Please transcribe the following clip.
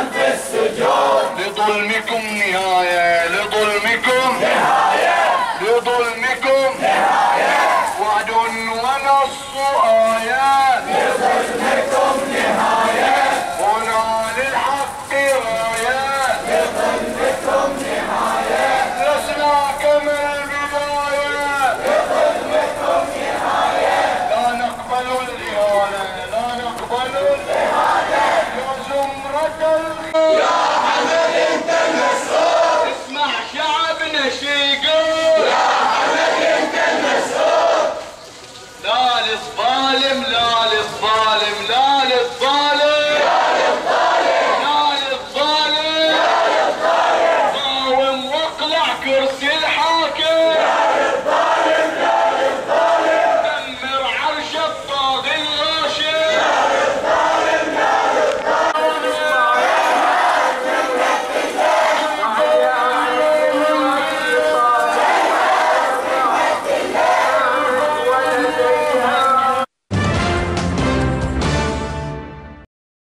في السجود. لظلمكم نهاية، لظلمكم نهاية، لظلمكم نهاية، وعد ونص آيات. لظلمكم نهاية، هنا للحق رايات. لظلمكم نهاية، لسنا كما البداية. لظلمكم نهاية، لا نقبل الإهانة، لا نقبل الإهانة. يا زمرة الخير. يا حمد انت المسؤول. اسمع شعبنا شي يقول. يا حمد انت المسؤول. لا للظالم، لا للظالم، لا